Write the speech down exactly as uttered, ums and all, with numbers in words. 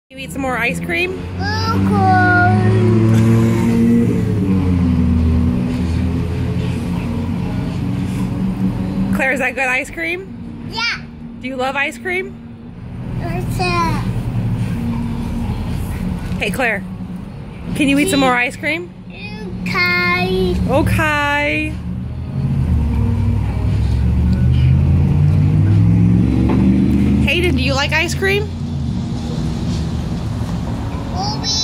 You eat some more ice cream? Okay. Claire, is that good ice cream? Yeah. Do you love ice cream? What's that? Hey Claire, can you eat some more ice cream? Okay. Okay. Hayden, do you like ice cream? Bobby.